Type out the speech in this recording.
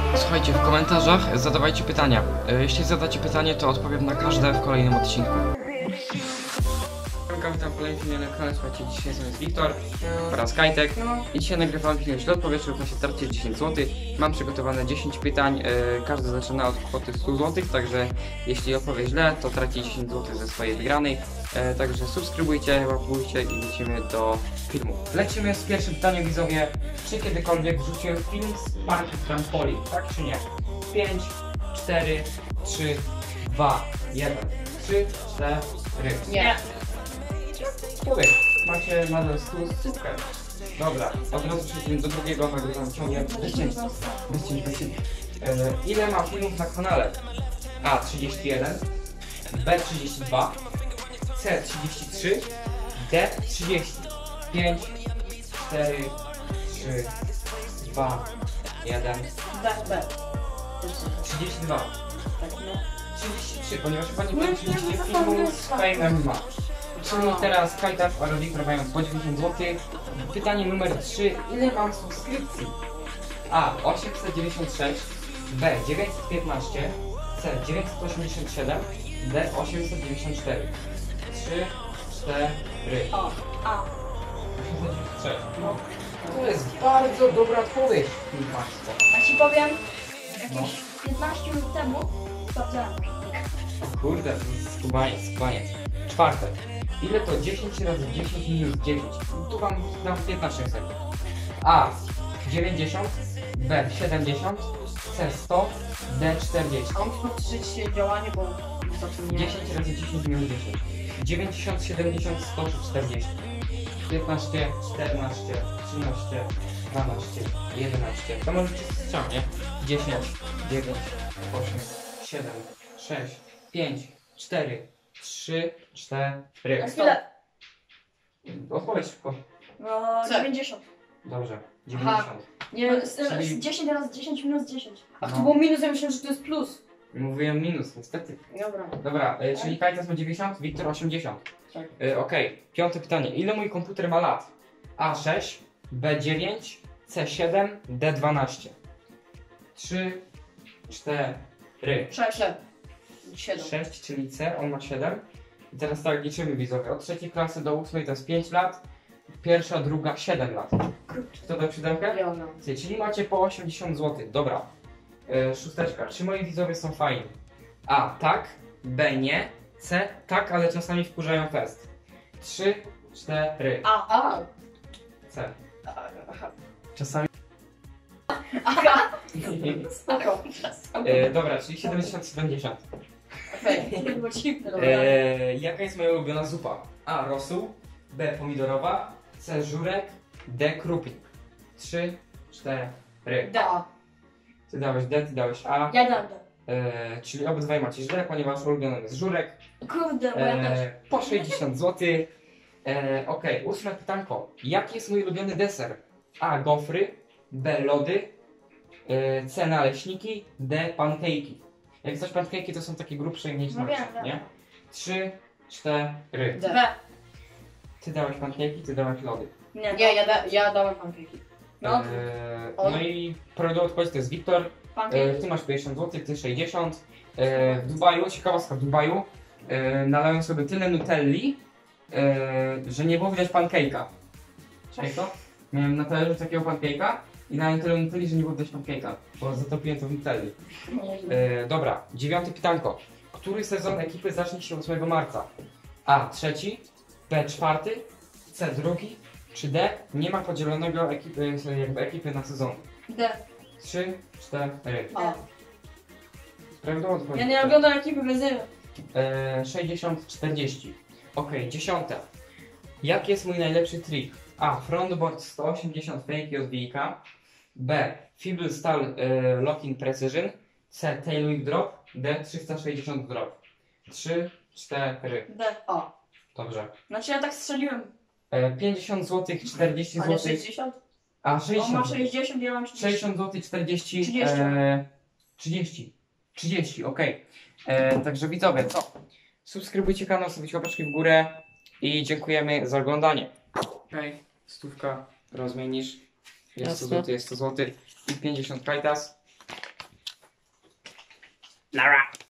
Słuchajcie, w komentarzach zadawajcie pytania. Jeśli zadacie pytanie, to odpowiem na każde w kolejnym odcinku. Witam w kolejnym filmie na kanale. Słuchajcie, dzisiaj jest Wiktor oraz Kajtek i dzisiaj nagrywam film źle odpowiesz, równa się tracisz 10 zł. Mam przygotowane 10 pytań, każdy zaczyna od kwoty 100 zł, także jeśli odpowie źle, to traci 10 zł ze swojej wygranej. Także subskrybujcie, łapujcie i lecimy do filmu. Lecimy z pierwszym pytaniem, widzowie. Czy kiedykolwiek wrzuciłem film z parku trampolin, tak czy nie? 5, 4, 3, 2, 1. 3, 4. Nie. Człowiek, macie nadal stół z cyfrem. Dobra, od razu przechodzimy do drugiego, nagrywam ciągle. Bez cięć. Ile mam filmów na kanale? A. 31, B. 32, C. 33, D. 30. 5, 4, 3, 2, 1. B. 32. Tak, no. 33, ponieważ chyba nie było 30 filmów z Fame MMA. Czyli teraz Kajtak oraz Wiktor mają po 90 zł. Pytanie numer 3. Ile mam subskrypcji? A. 896, B. 915, C. 987, D. 894. 3, 4. A. 893. To jest bardzo dobra odpowiedź. A ci powiem, No. jakieś 15 minut temu sprawdzałem. Kurde, skubaniec. Czwarte. Ile to 10 razy 10 minus 9? Tu wam dam 15 sekund. A. 90, B. 70, C. 100, D. 40. A muszę powtórzyć działanie, bo zapomniałem. 10 razy 10 minus 10. 90, 70, 100 czy 40. 15, 14, 13, 12, 11. To może ci strzał, nie? 10, 9, 8, 7, 6, 5, 4, 3, 4. A chwilę. Odpowiedź szybko. No, C. 90. Dobrze, 90. Nie, Czyli- 10 razy 10 minus 10. A No. to było minus, ja myślałem, że to jest plus. Mówiłem minus, niestety. Dobra. Dobra, czyli Kajtas ma 90, Wiktor 80. Tak. Okej, piąte pytanie. Ile mój komputer ma lat? A6, B9, C7, D12. 3, 4. 6. 7. 6, czyli C, on ma 7. I teraz tak liczymy, widzowie. Od trzeciej klasy do 8 to jest 5 lat. Pierwsza, druga 7 lat. Kto dał siódemkę? Ja mam. Czyli macie po 80 zł. Dobra. Szósteczka. Czy moi widzowie są fajni? A. Tak. B. Nie. C. Tak, ale czasami wkurzają fest. 3, 4. A. C. Aha. Czasami. Spoko. Dobra, czyli 70-70. Okej. To było dziwne. Jaka jest moja ulubiona zupa? A. Rosół. B. Pomidorowa. C. Żurek. D. Krupnik. 3, 4. D. Ty dałeś D, ty dałeś A. Ja dam D. Czyli obydwaj macie źle, ponieważ ulubionym jest żurek. Kurde, bo ja też. Po 60 zł. Okej, ósme pytanko. Jaki jest mój ulubiony deser? A. Gofry. B. Lody. C. Naleśniki. D. Pancake'i. Jak coś pancake'i to są takie grubsze i mniejsze No wiem, naleśniki, wiem. nie? 3, 4. D. B. Ty dałeś pancake'i, ty dałeś lody. Nie, Nie, ja dałem pankeki. No. No i prawidłowa odpowiedź to jest Wiktor. Pancake. Ty masz 50 zł, ty 60. W Dubaju, ciekawostka w Dubaju, nalałem sobie tyle nutelli, że nie było widać pancake'a. Czekaj to? Miałem na talerzu takiego pancake'a i nalałem tyle nutelli, że nie było widać pancake'a, bo zatopiłem to w nutelli. Dobra, dziewiąte pytanko. Który sezon ekipy zacznie się 8 marca? A. Trzeci, B. Czwarty, C. Drugi, czy D. Nie ma podzielonego ekipy na sezon. D. 3, 4. A. Prawidłowa odpowiedź. Ja nie oglądam ekipy benzyny. 60-40. Okej, dziesiąte. Jaki jest mój najlepszy trik? A. Frontboard 180 fake od Wilka. B. Feeble Stall Lock-in Precision. C. Tail whip drop. D. 360 drop. 3, 4. D. A. Dobrze. Znaczy ja tak strzeliłem. 50 zł, 40 A nie zł. 60? A On 60. ma 60, ja mam 30. 60 zł, 40. 30. 30. 30, okej. Także widzowie, co? Subskrybujcie kanał, stawicie łapeczki w górę i dziękujemy za oglądanie. Okej, stówka rozmienisz. Jest 100 Jasne. zł, jest 100 zł i 50 kajtas. Nara.